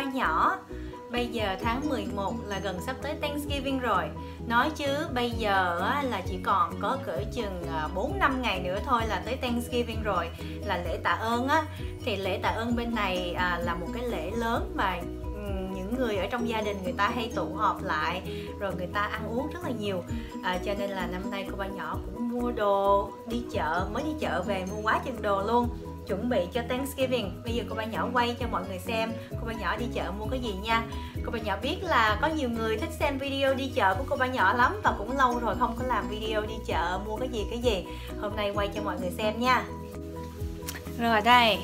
bác nhỏ. Bây giờ tháng 11 là gần sắp tới Thanksgiving rồi. Nói chứ bây giờ là chỉ còn có cỡ chừng 4-5 ngày nữa thôi là tới Thanksgiving rồi, là lễ tạ ơn á. Thì lễ tạ ơn bên này là một cái lễ lớn mà những người ở trong gia đình người ta hay tụ họp lại, rồi người ta ăn uống rất là nhiều. Cho nên là năm nay cô ba nhỏ cũng mua đồ, đi chợ, mới đi chợ về mua quá chừng đồ luôn, chuẩn bị cho Thanksgiving. Bây giờ cô ba nhỏ quay cho mọi người xem cô ba nhỏ đi chợ mua cái gì nha. Cô ba nhỏ biết là có nhiều người thích xem video đi chợ của cô ba nhỏ lắm, và cũng lâu rồi không có làm video đi chợ mua cái gì. Hôm nay quay cho mọi người xem nha. Rồi đây,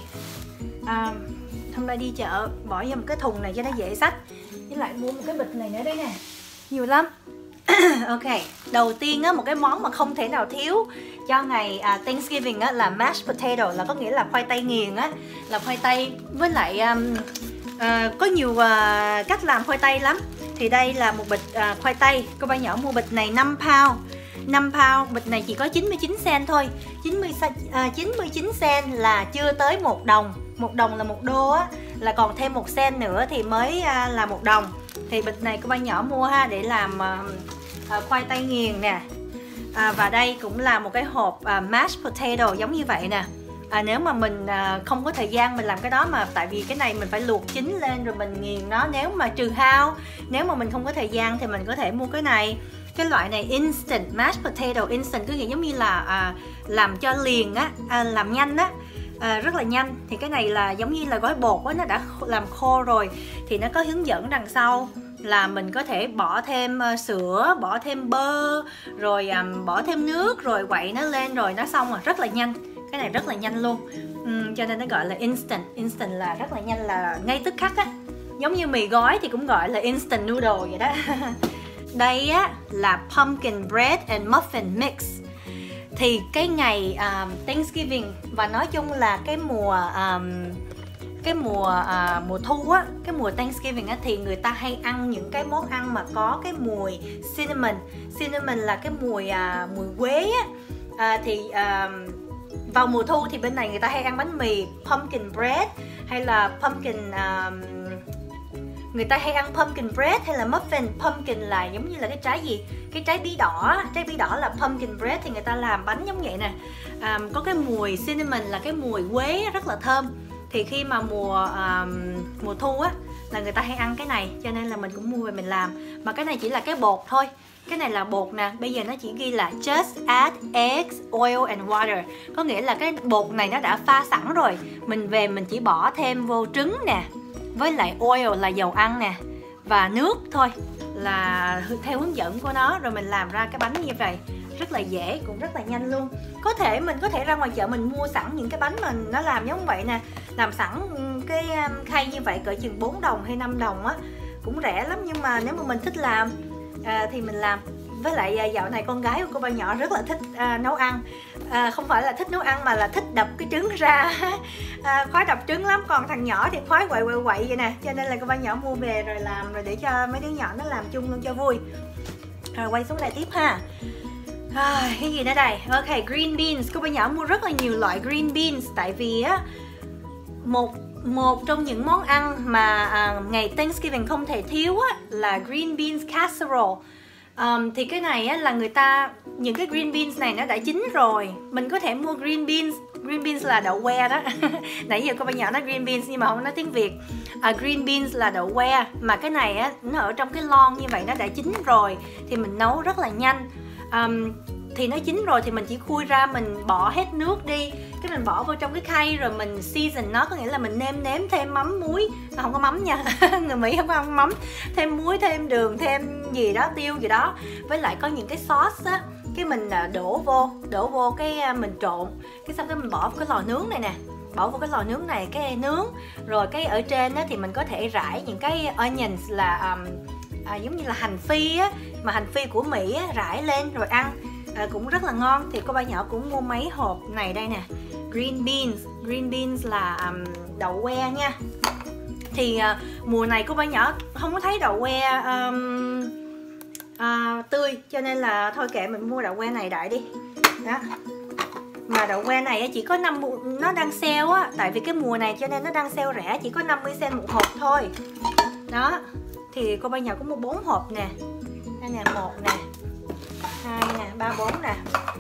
hôm nay đi chợ bỏ vô một cái thùng này cho nó dễ xách, với lại mua một cái bịch này nữa đấy nè, nhiều lắm. Ok, đầu tiên á, một cái món mà không thể nào thiếu cho ngày Thanksgiving á, là mashed potato, là có nghĩa là khoai tây nghiền á, là khoai tây với lại có nhiều cách làm khoai tây lắm. Thì đây là một bịch khoai tây, cô ba nhỏ mua bịch này 5 pound, bịch này chỉ có 99 cent thôi. 99 cent là chưa tới 1 đồng. 1 đồng là 1 đô á, là còn thêm 1 cent nữa thì mới là 1 đồng. Thì bịch này cô ba nhỏ mua ha, để làm khoai tây nghiền nè. Và đây cũng là một cái hộp mashed potato giống như vậy nè. Nếu mà mình không có thời gian mình làm cái đó, mà tại vì cái này mình phải luộc chín lên rồi mình nghiền nó, nếu mà trừ hao, nếu mà mình không có thời gian thì mình có thể mua cái này. Cái loại này instant mashed potato, instant cứ giống như là làm cho liền á, làm nhanh á, rất là nhanh. Thì cái này là giống như là gói bột á, nó đã làm khô rồi, thì nó có hướng dẫn đằng sau là mình có thể bỏ thêm sữa, bỏ thêm bơ, rồi bỏ thêm nước, rồi quậy nó lên rồi nó xong rồi, rất là nhanh. Cái này rất là nhanh luôn, cho nên nó gọi là instant là rất là nhanh, là ngay tức khắc á. Giống như mì gói thì cũng gọi là instant noodle vậy đó. Đây á là pumpkin bread and muffin mix. Thì cái ngày Thanksgiving, và nói chung là cái mùa thu á, cái mùa Thanksgiving á, thì người ta hay ăn những cái món ăn mà có cái mùi cinnamon là cái mùi quế á. Vào mùa thu thì bên này người ta hay ăn bánh mì pumpkin bread, hay là người ta hay ăn pumpkin bread hay là muffin. Pumpkin là giống như là cái trái gì? Cái trái bí đỏ. Trái bí đỏ là pumpkin bread, thì người ta làm bánh giống vậy nè. Có cái mùi cinnamon là cái mùi quế rất là thơm. Thì khi mà mùa thu á là người ta hay ăn cái này, cho nên là mình cũng mua về mình làm. Mà cái này chỉ là cái bột thôi. Cái này là bột nè, bây giờ nó chỉ ghi là just add eggs, oil and water. Có nghĩa là cái bột này nó đã pha sẵn rồi, mình về mình chỉ bỏ thêm vô trứng nè, với lại oil là dầu ăn nè, và nước thôi, là theo hướng dẫn của nó, rồi mình làm ra cái bánh như vậy. Rất là dễ, cũng rất là nhanh luôn. Mình có thể ra ngoài chợ mình mua sẵn những cái bánh mà nó làm giống vậy nè, làm sẵn cái khay như vậy cỡ chừng 4 đồng hay 5 đồng á, cũng rẻ lắm. Nhưng mà nếu mà mình thích làm thì mình làm. Với lại dạo này con gái của cô ba nhỏ rất là thích nấu ăn. Không phải là thích nấu ăn mà là thích đập cái trứng ra. Khoái đập trứng lắm. Còn thằng nhỏ thì khoái quậy vậy nè. Cho nên là cô ba nhỏ mua về rồi làm, rồi để cho mấy đứa nhỏ nó làm chung luôn cho vui. Rồi quay xuống lại tiếp ha. Cái gì nữa đây? Ok, green beans. Cô ba nhỏ mua rất là nhiều loại green beans. Tại vì á, một trong những món ăn mà ngày Thanksgiving không thể thiếu á, là green beans casserole. Thì cái này á, là những cái green beans này nó đã chín rồi. Mình có thể mua green beans là đậu que đó. Nãy giờ cô ba nhỏ nói green beans nhưng mà không nói tiếng Việt. Green beans là đậu que. Mà cái này á, nó ở trong cái lon như vậy, nó đã chín rồi, thì mình nấu rất là nhanh. Thì nó chín rồi thì mình chỉ khui ra, mình bỏ hết nước đi, cái mình bỏ vào trong cái khay, rồi mình season nó, có nghĩa là mình nêm thêm mắm muối, không có mắm nha. Người Mỹ không có ăn mắm, thêm muối, thêm đường, thêm gì đó, tiêu gì đó, với lại có những cái sauce á, cái mình đổ vô cái mình trộn, cái xong cái mình bỏ vào cái lò nướng này nè, bỏ vào cái lò nướng này, cái nướng rồi cái ở trên á thì mình có thể rải những cái onions là giống như là hành phi á, mà hành phi của Mỹ á, rải lên rồi ăn. Cũng rất là ngon. Thì cô ba nhỏ cũng mua mấy hộp này đây nè, green beans là đậu que nha. Thì mùa này cô ba nhỏ không có thấy đậu que tươi, cho nên là thôi kệ mình mua đậu que này đại đi đó. Mà đậu que này chỉ có 5, nó đang sale á, tại vì cái mùa này cho nên nó đang sale rẻ, chỉ có 50 cent một hộp thôi. Đó, thì cô Ba Nhỏ có mua 4 hộp nè. Đây nè, 1 nè, 2 nè, 3, 4 nè.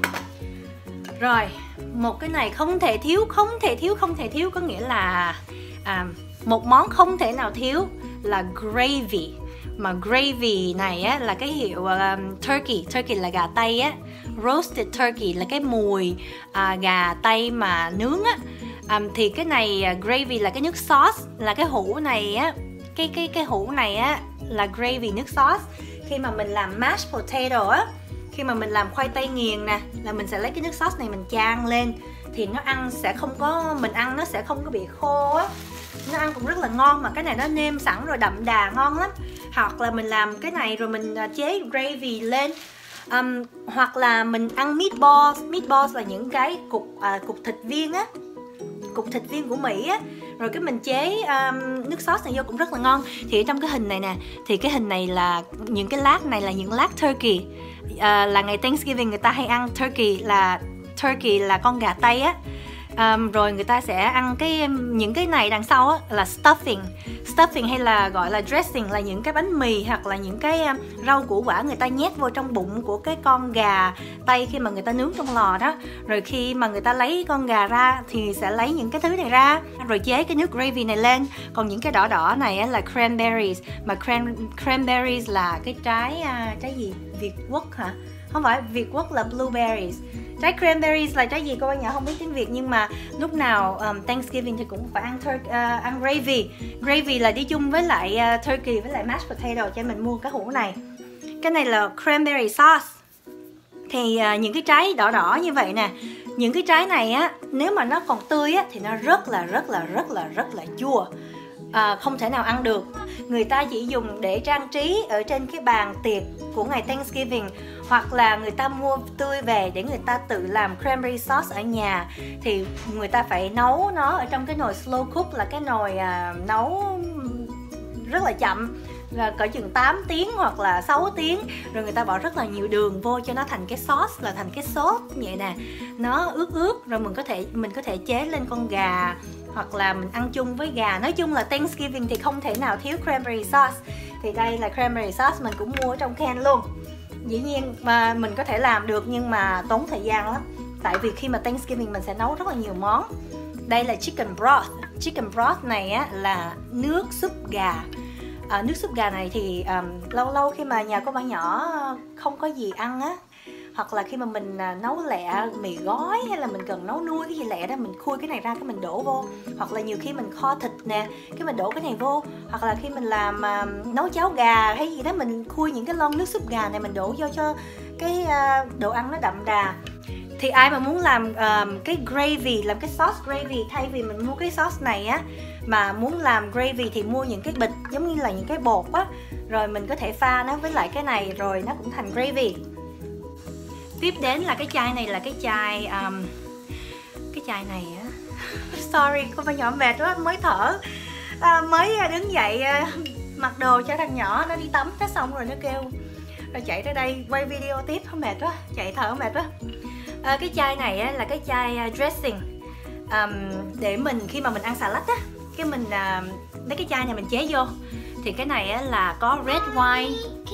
Rồi, một cái này không thể thiếu, có nghĩa là một món không thể nào thiếu là gravy. Mà gravy này á, là cái hiệu turkey là gà Tây á, roasted turkey là cái mùi gà Tây mà nướng á. Thì cái này gravy là cái nước sauce, là cái hũ này á, cái hũ này á là gravy, nước sauce. Khi mà mình làm mashed potato á, khi mà mình làm khoai tây nghiền nè, là mình sẽ lấy cái nước sauce này mình chan lên, thì nó ăn sẽ không có, mình ăn nó sẽ không có bị khô á, nó ăn cũng rất là ngon. Mà cái này nó nêm sẵn rồi, đậm đà, ngon lắm. Hoặc là mình làm cái này rồi mình chế gravy lên. Hoặc là mình ăn meatballs là những cái cục thịt viên á, cục thịt viên của Mỹ á, rồi cái mình chế nước sauce này vô cũng rất là ngon. Thì ở trong cái hình này nè, thì cái hình này là những cái lát này là những lát turkey. Là ngày Thanksgiving người ta hay ăn turkey là con gà Tây á. Rồi người ta sẽ ăn những cái này đằng sau á, là stuffing hay là gọi là dressing, là những cái bánh mì hoặc là những cái rau củ quả người ta nhét vô trong bụng của cái con gà Tây khi mà người ta nướng trong lò đó. Rồi khi mà người ta lấy con gà ra thì sẽ lấy những cái thứ này ra rồi chế cái nước gravy này lên. Còn những cái đỏ đỏ này á, là cranberries. Mà cranberries là cái trái gì? Việt Quất hả? Không phải, Việt Quất là blueberries. Trái cranberries là trái gì cô Ba Nhỏ không biết tiếng Việt, nhưng mà lúc nào Thanksgiving thì cũng phải ăn gravy. Gravy là đi chung với lại turkey với lại mashed potato, cho nên mình mua cái hũ này. Cái này là cranberry sauce. Thì những cái trái đỏ đỏ như vậy nè, những cái trái này á, nếu mà nó còn tươi á thì nó rất là chua. Không thể nào ăn được. Người ta chỉ dùng để trang trí ở trên cái bàn tiệc của ngày Thanksgiving, hoặc là người ta mua tươi về để người ta tự làm cranberry sauce ở nhà. Thì người ta phải nấu nó ở trong cái nồi slow cook, là cái nồi nấu rất là chậm, là cỡ chừng 8 tiếng hoặc là 6 tiếng. Rồi người ta bỏ rất là nhiều đường vô cho nó thành cái sauce, là thành cái sốt vậy nè. Nó ướt rồi mình có thể chế lên con gà, hoặc là mình ăn chung với gà. Nói chung là Thanksgiving thì không thể nào thiếu cranberry sauce. Thì đây là cranberry sauce, mình cũng mua ở trong can luôn. Dĩ nhiên mà mình có thể làm được nhưng mà tốn thời gian lắm. Tại vì khi mà Thanksgiving mình sẽ nấu rất là nhiều món. Đây là chicken broth. Chicken broth này á, là nước súp gà. Nước súp gà này thì lâu lâu khi mà nhà có bạn nhỏ không có gì ăn á, hoặc là khi mà mình nấu lẹ mì gói hay là mình cần nấu nuôi cái gì lẹ đó, mình khui cái này ra cái mình đổ vô. Hoặc là nhiều khi mình kho thịt nè, cái mình đổ cái này vô. Hoặc là khi mình làm nấu cháo gà hay gì đó, mình khui những cái lon nước súp gà này mình đổ vô cho cái đồ ăn nó đậm đà. Thì ai mà muốn làm cái gravy, làm cái sauce gravy, thay vì mình mua cái sauce này á, mà muốn làm gravy thì mua những cái bịch giống như là những cái bột á, rồi mình có thể pha nó với lại cái này rồi nó cũng thành gravy. Tiếp đến là cái chai này, là cái chai này á. Sorry, cô Ba Nhỏ mệt quá, mới thở, mới đứng dậy mặc đồ cho thằng nhỏ nó đi tắm cái xong rồi nó kêu, rồi chạy tới đây quay video tiếp, không mệt quá, chạy thở mệt quá. Cái chai này á, là cái chai dressing, để mình khi mà mình ăn salad á, cái mình lấy cái chai này mình chế vô. Thì cái này á, là có red wine.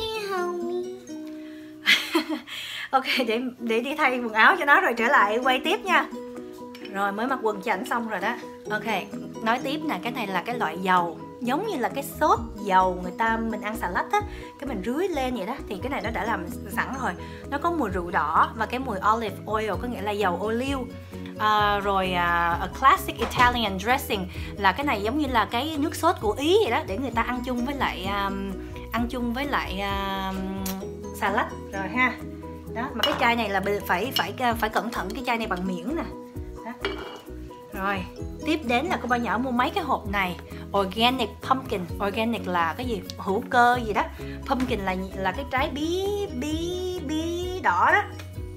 Ok, để đi thay quần áo cho nó rồi trở lại quay tiếp nha. Rồi mới mặc quần cho ảnh xong rồi đó. Ok, nói tiếp nè, cái này là cái loại dầu, giống như là cái sốt dầu mình ăn salad á, cái mình rưới lên vậy đó. Thì cái này nó đã làm sẵn rồi. Nó có mùi rượu đỏ và cái mùi olive oil, có nghĩa là dầu ô liu. Rồi a classic Italian dressing là cái này giống như là cái nước sốt của Ý vậy đó, để người ta ăn chung với lại salad rồi ha. Đó, mà cái chai này là phải cẩn thận, cái chai này bằng miễn nè. Đó. Rồi, tiếp đến là cô Ba Nhỏ mua mấy cái hộp này, organic pumpkin. Organic là cái gì? Hữu cơ gì đó. Pumpkin là cái trái bí đỏ đó.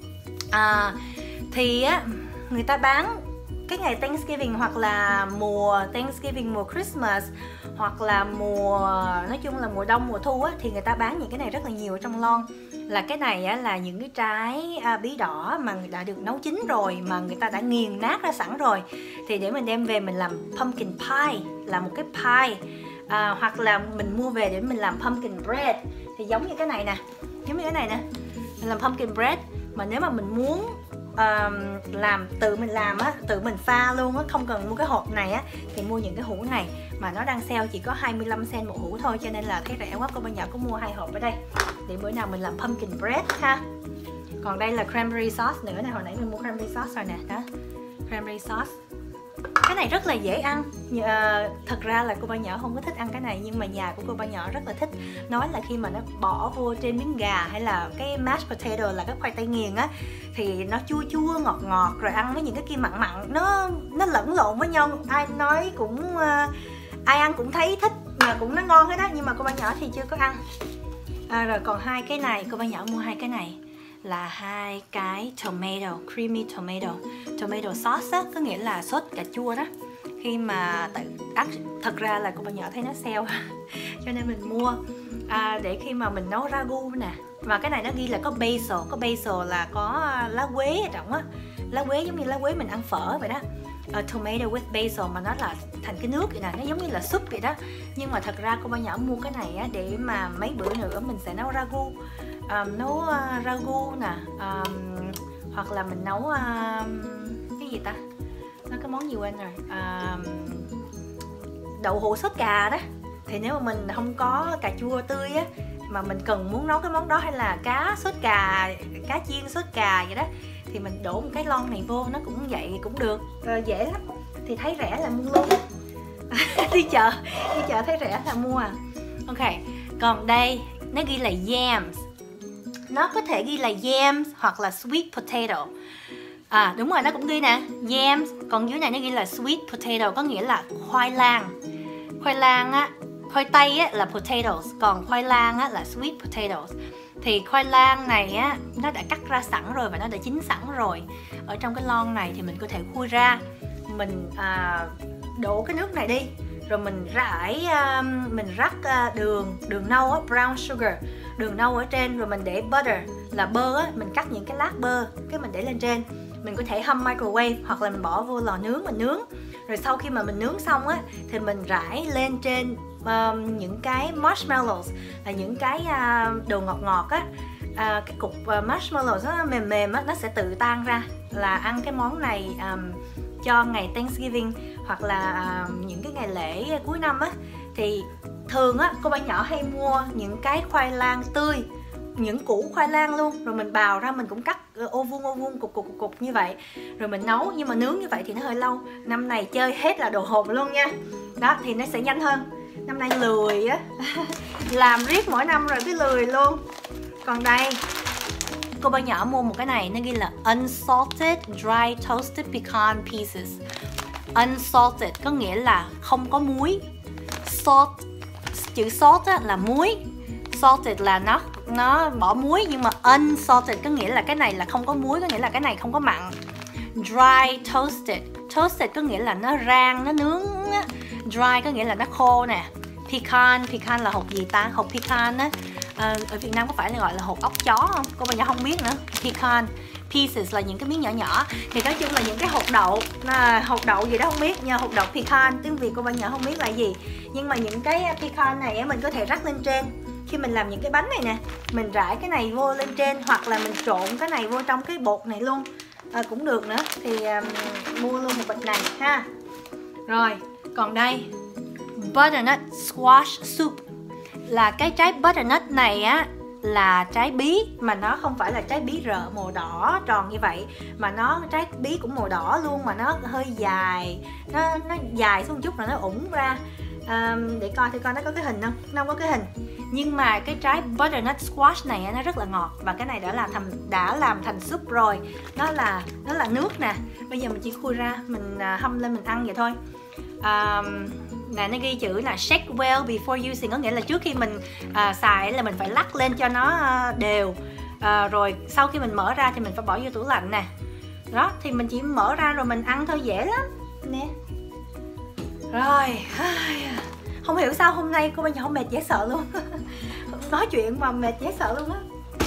Thì á, người ta bán cái ngày Thanksgiving, hoặc là mùa Thanksgiving, mùa Christmas, hoặc là nói chung là mùa đông, mùa thu á, thì người ta bán những cái này rất là nhiều ở trong lon. là cái này á, là những cái trái bí đỏ mà đã được nấu chín rồi, mà người ta đã nghiền nát ra sẵn rồi. Thì để mình đem về mình làm pumpkin pie, là một cái pie. Hoặc là mình mua về để mình làm pumpkin bread. Thì giống như cái này nè, giống như cái này nè, mình làm pumpkin bread. Mà nếu mà mình muốn làm tự mình làm á, tự mình pha luôn á, không cần mua cái hộp này á, thì mua những cái hũ này mà nó đang sale chỉ có 25 cent một hũ thôi, cho nên là thấy rẻ quá, cô ba nhỏ có mua 2 hộp ở đây để bữa nào mình làm pumpkin bread ha. Còn đây là cranberry sauce nữa nè, hồi nãy mình mua cranberry sauce rồi nè, đó, cranberry sauce. Cái này rất là dễ ăn. Thật ra là cô ba nhỏ không có thích ăn cái này, nhưng mà nhà của cô ba nhỏ rất là thích. Nói là khi mà nó bỏ vô trên miếng gà hay là cái mashed potato là cái khoai tây nghiền á, thì nó chua chua ngọt ngọt, rồi ăn với những cái kia mặn mặn, nó lẫn lộn với nhau. Ai nói cũng ai ăn cũng thấy thích, mà cũng nó ngon hết á, nhưng mà cô ba nhỏ thì chưa có ăn. Rồi còn 2 cái này, cô ba nhỏ mua 2 cái này là 2 cái tomato, creamy tomato sauce á, có nghĩa là sốt cà chua đó. Khi mà thật ra là cô ba nhỏ thấy nó sale cho nên mình mua để khi mà mình nấu ragu nè. Và cái này nó ghi là có basil là có lá quế ở trong á, lá quế giống như lá quế mình ăn phở vậy đó. Tomato with basil, mà nó là thành cái nước vậy nè, nó giống như là súp vậy đó. Nhưng mà thật ra cô ba nhỏ mua cái này á, để mà mấy bữa nữa mình sẽ nấu ragu. Ragu nè, hoặc là mình nấu cái gì ta, nó cái món gì quên rồi, đậu hũ sốt cà đó. Thì nếu mà mình không có cà chua tươi á, mà mình muốn nấu cái món đó, hay là cá sốt cà, cá chiên sốt cà vậy đó, thì mình đổ một cái lon này vô, nó cũng vậy cũng được, dễ lắm. Thì thấy rẻ là mua luôn đi chợ thấy rẻ là mua à. Ok, còn đây nó ghi là yams. Nó có thể ghi là yams hoặc là sweet potato. Đúng rồi, nó cũng ghi nè, yams. Còn dưới này nó ghi là sweet potato, có nghĩa là khoai lang. Khoai tây á là potatoes, còn khoai lang á là sweet potatoes. Thì khoai lang này á, nó đã cắt ra sẵn rồi và nó đã chín sẵn rồi. Ở trong cái lon này thì mình có thể khui ra, mình đổ cái nước này đi, rồi mình rắc đường nâu á, brown sugar, đường nâu ở trên, rồi mình để butter là bơ á, mình cắt những cái lát bơ, cái mình để lên trên. Mình có thể hâm microwave hoặc là mình bỏ vô lò nướng mình nướng. Rồi sau khi mà mình nướng xong á, thì mình rải lên trên những cái marshmallows, là những cái đồ ngọt ngọt á. Cái cục marshmallows nó mềm mềm á, nó sẽ tự tan ra. Là ăn cái món này cho ngày Thanksgiving hoặc là những cái ngày lễ cuối năm á. Thì thường á, cô ba nhỏ hay mua những cái khoai lang tươi, những củ khoai lang luôn, rồi mình bào ra, mình cũng cắt ô vuông cục như vậy, rồi mình nấu. Nhưng mà nướng như vậy thì nó hơi lâu. Năm này chơi hết là đồ hộp luôn nha, đó thì nó sẽ nhanh hơn. Năm nay lười á làm riết mỗi năm rồi cái lười luôn. Còn đây cô ba nhỏ mua một cái này, nó ghi là unsalted dry toasted pecan pieces. Unsalted có nghĩa là không có muối. Salt, chữ salt á, là muối. Salted là nó bỏ muối, nhưng mà unsalted có nghĩa là cái này là không có muối, có nghĩa là cái này không có mặn. Dry toasted, toasted có nghĩa là nó rang, nó nướng á. Dry có nghĩa là nó khô nè. Pecan là hột gì ta? Hột pecan á. Ở Việt Nam có phải là gọi là hột ốc chó không? Cô ba nhỏ không biết nữa. Pecan pieces là những cái miếng nhỏ nhỏ. Thì nói chung là những cái hột đậu gì đó không biết nha. Hột đậu pecan, tiếng Việt cô ba nhỏ không biết là gì. Nhưng mà những cái pecan này mình có thể rắc lên trên. Khi mình làm những cái bánh này nè, mình rải cái này vô lên trên, hoặc là mình trộn cái này vô trong cái bột này luôn cũng được nữa. Thì mua luôn một bịch này ha. Rồi, còn đây butternut squash soup. Là cái trái butternut này á, là trái bí, mà nó không phải là trái bí rợ màu đỏ tròn như vậy, mà nó trái bí cũng màu đỏ luôn, mà nó hơi dài, nó dài xuống chút rồi nó ủng ra. Để coi thử coi nó có cái hình không? Nó không có cái hình. Nhưng mà cái trái butternut squash này nó rất là ngọt, và cái này đã làm thành súp rồi. Nó là nước nè. Bây giờ mình chỉ khui ra, mình hâm lên mình ăn vậy thôi. Nè, nó ghi chữ là shake well before using, có nghĩa là trước khi mình xài là mình phải lắc lên cho nó đều. Rồi sau khi mình mở ra thì mình phải bỏ vô tủ lạnh nè. Đó, thì mình chỉ mở ra rồi mình ăn thôi, dễ lắm nè. Rồi, không hiểu sao hôm nay cô ba nhỏ mệt dễ sợ luôn nói chuyện mà mệt dễ sợ luôn á.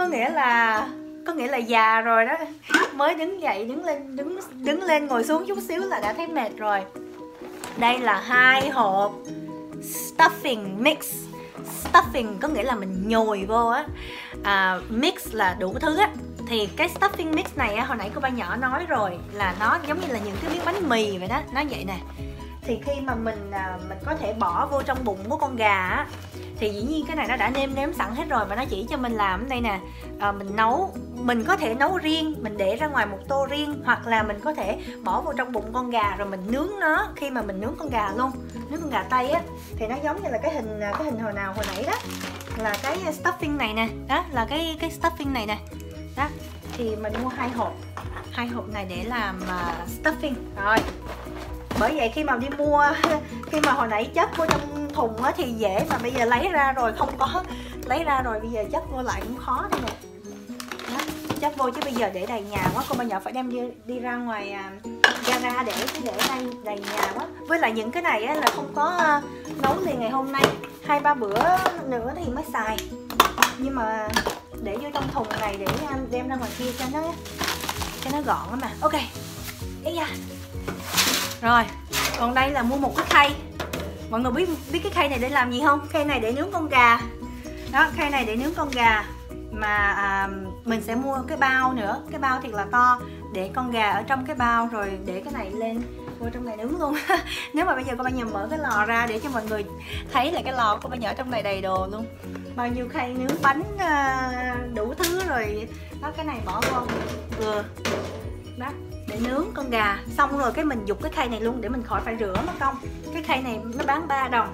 có nghĩa là già rồi đó, mới đứng dậy đứng lên ngồi xuống chút xíu là đã thấy mệt rồi. Đây là 2 hộp stuffing mix. Stuffing có nghĩa là mình nhồi vô á, mix là đủ thứ á. Thì cái stuffing mix này á, hồi nãy cô ba nhỏ nói rồi là nó giống như là những cái miếng bánh mì vậy đó, nó vậy nè. Thì khi mà mình có thể bỏ vô trong bụng của con gà á, thì dĩ nhiên cái này nó đã nêm sẵn hết rồi và nó chỉ cho mình làm đây nè. Mình nấu, mình có thể nấu riêng, mình để ra ngoài một tô riêng, hoặc là mình có thể bỏ vô trong bụng con gà rồi mình nướng nó khi mà mình nướng con gà luôn, nướng con gà tây á. Thì nó giống như là cái hình hồi nãy đó, là cái stuffing này nè, đó là cái stuffing này nè. Đó, thì mình mua 2 hộp này để làm stuffing rồi. Bởi vậy khi mà đi mua, khi mà hồi nãy chất vô trong thùng á thì dễ, mà bây giờ lấy ra rồi không có lấy ra rồi, bây giờ chất vô lại cũng khó đây nè. Đó, chất vô chứ bây giờ để đầy nhà quá, cô ba nhỏ phải đem đi ra ngoài gara để đầy nhà quá. Với lại những cái này á là không có nấu liền ngày hôm nay, 2-3 bữa nữa thì mới xài. Nhưng mà để vô trong thùng này để đem ra ngoài kia cho nó gọn á mà. Ok. Ê da. Rồi, còn đây là mua một cái khay. Mọi người biết cái khay này để làm gì không? Khay này để nướng con gà. Đó, khay này để nướng con gà. Mà mình sẽ mua cái bao nữa, cái bao thiệt là to, để con gà ở trong cái bao rồi để cái này lên vô trong này nướng luôn. Nếu mà bây giờ cô ba nhỏ mở cái lò ra để cho mọi người thấy là cái lò của ba nhỏ trong này đầy đồ luôn. Bao nhiêu khay nướng bánh đủ thứ rồi. Đó, cái này bỏ vô vừa. Đó, để nướng con gà. Xong rồi cái mình giục cái khay này luôn để mình khỏi phải rửa mất công. Cái khay này nó bán 3 đồng.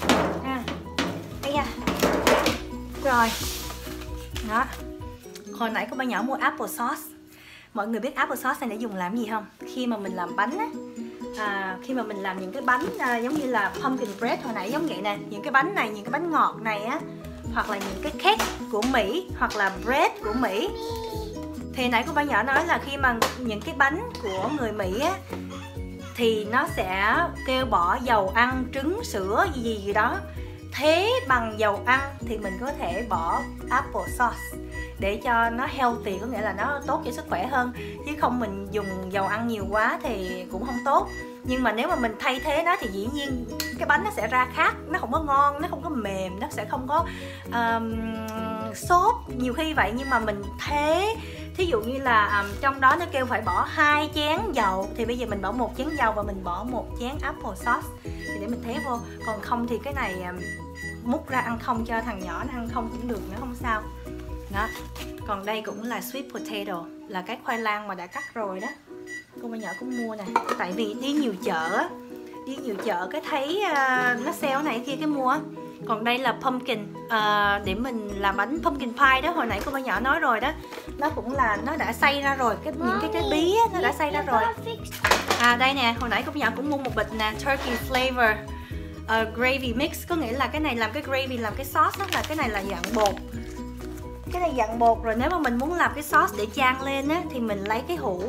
Đây nha. Rồi. Đó. Hồi nãy cô ba nhỏ mua apple sauce. Mọi người biết apple sauce này để dùng làm gì không? Khi mà mình làm bánh á, khi mà mình làm những cái bánh giống như là pumpkin bread hồi nãy giống vậy nè, những cái bánh này, những cái bánh ngọt này á, hoặc là những cái cake của Mỹ, hoặc là bread của Mỹ. Thì nãy cô ba nhỏ nói là khi mà những cái bánh của người Mỹ á, thì nó sẽ kêu bỏ dầu ăn, trứng, sữa gì đó. Thế bằng dầu ăn thì mình có thể bỏ apple sauce để cho nó healthy, có nghĩa là nó tốt cho sức khỏe hơn. Chứ không mình dùng dầu ăn nhiều quá thì cũng không tốt. Nhưng mà nếu mà mình thay thế nó thì dĩ nhiên cái bánh nó sẽ ra khác. Nó không có ngon, nó không có mềm, nó sẽ không có xốp nhiều khi vậy. Nhưng mà mình thế, thí dụ như là trong đó nó kêu phải bỏ 2 chén dầu, thì bây giờ mình bỏ 1 chén dầu và mình bỏ 1 chén apple sauce thì để mình thế vô. Còn không thì cái này múc ra ăn không, cho thằng nhỏ nó ăn không cũng được nữa, không sao. Đó. Còn đây cũng là sweet potato, là cái khoai lang mà đã cắt rồi đó. Cô ba nhỏ cũng mua nè, tại vì đi nhiều chợ cái thấy nó sale này kia cái mua. Còn đây là pumpkin, để mình làm bánh pumpkin pie đó, hồi nãy cô ba nhỏ nói rồi đó. Nó cũng là nó đã xay ra rồi, những cái trái bí á, nó đã xay ra rồi. Đây nè, hồi nãy cô ba nhỏ cũng mua một bịch nè, turkey flavor gravy mix, có nghĩa là cái này làm cái gravy, làm cái sauce đó, là cái này là dạng bột. Cái này dạng bột rồi, nếu mà mình muốn làm cái sauce để chan lên á, thì mình lấy cái hũ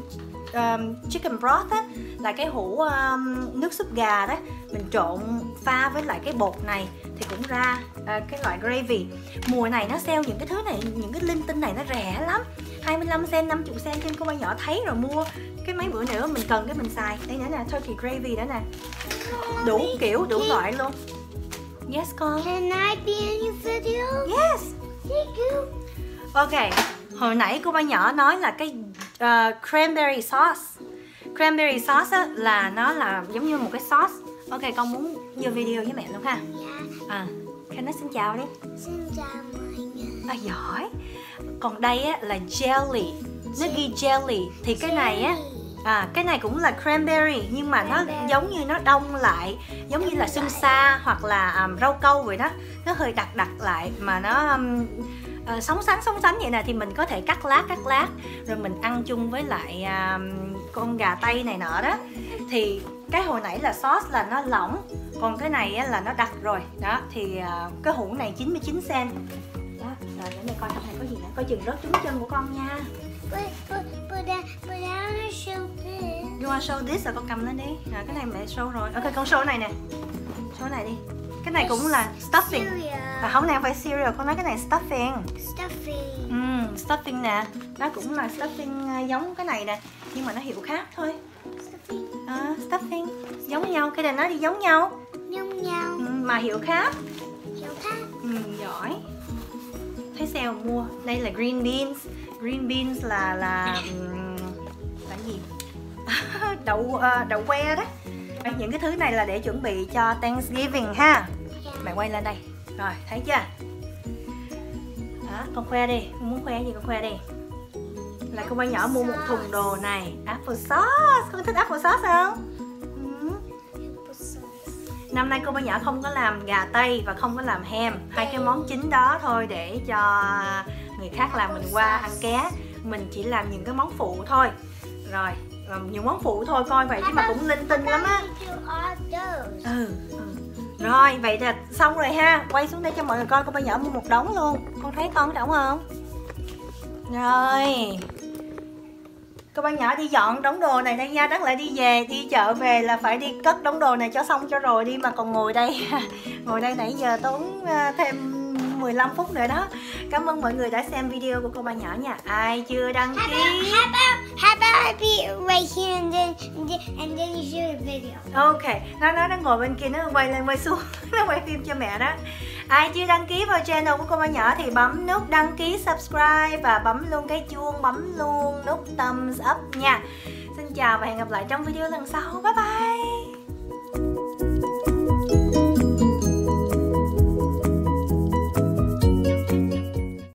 chicken broth á, là cái hũ nước súp gà đó, mình trộn pha với lại cái bột này thì cũng ra cái loại gravy. Mùa này nó sale những cái thứ này, những cái linh tinh này nó rẻ lắm, 25 cent, 50 cent, trên cô ba nhỏ thấy rồi mua. Cái mấy bữa nữa mình cần cái mình xài. Đây nữa nè, turkey gravy đó nè, đủ kiểu, đủ loại luôn. Yes con. Can I be in your video? Yes. Thank you. Ok, hồi nãy cô ba nhỏ nói là cái cranberry sauce. Cranberry sauce á, là nó là giống như một cái sauce. Ok, con muốn vô video với mẹ luôn ha. Khen nói xin chào đi. Xin chào mọi người. Giỏi. Còn đây á, là jelly. Nó ghi jelly. Thì cái này á, cái này cũng là cranberry, nhưng mà nó giống như nó đông lại, giống như là sưng sa hoặc là rau câu vậy đó. Nó hơi đặc lại mà nó sống sánh vậy nè. Thì mình có thể cắt lát rồi mình ăn chung với lại con gà tây này nọ đó. Thì cái hồi nãy là sauce là nó lỏng, còn cái này á, là nó đặc rồi đó. Thì cái hũ này 99 cent đó. Rồi để mẹ coi trong này có gì nữa, coi chừng rớt trúng chân của con nha. But I wanna show this. You wanna show this, rồi con cầm lên đi. Cái này mẹ show rồi. Ok, con show này nè, show này đi. Cái này cũng là stuffing. Không, này không phải cereal, con nói cái này stuffing. Stuffing. stuffing nè. Nó cũng là stuffing giống cái này nè, nhưng mà nó hiệu khác thôi. Stuffing giống nhau, cái này nó đi giống nhau. Giống nhau. Mà hiệu khác. Hiệu khác. Giỏi. Thấy sale mua. Đây là green beans. Green beans là gì? đậu que đó. Những cái thứ này là để chuẩn bị cho Thanksgiving ha. Mẹ quay lên đây. Rồi, thấy chưa? Đó, con khoe đi. Con muốn khoe gì con khoe đi. Là con bé nhỏ mua một thùng đồ này. Apple sauce. Con thích apple sauce không? Năm nay cô bé nhỏ không có làm gà tây và không có làm ham. Hai cái món chính đó thôi để cho người khác làm mình qua ăn ké. Mình chỉ làm những cái món phụ thôi. Rồi, những món phụ thôi, coi vậy chứ mà cũng linh tinh lắm á. Rồi, vậy là xong rồi ha. Quay xuống đây cho mọi người coi, cô bé nhỏ mua một đống luôn. Con thấy con đống không? Rồi, cô bé nhỏ đi dọn đống đồ này đây nha. Đáng lẽ đi chợ về là phải đi cất đống đồ này cho xong cho rồi đi, mà còn ngồi đây ngồi đây nãy giờ tốn thêm 15 phút nữa đó. Cảm ơn mọi người đã xem video của cô bé nhỏ nha. Ai chưa đăng ký, how about I be right here and then you shoot a video. Ok, nó đang ngồi bên kia, nó quay lên quay xuống nó quay phim cho mẹ đó. Ai chưa đăng ký vào channel của cô bé nhỏ thì bấm nút đăng ký subscribe và bấm luôn cái chuông, bấm luôn nút thumbs up nha. Xin chào và hẹn gặp lại trong video lần sau. Bye bye.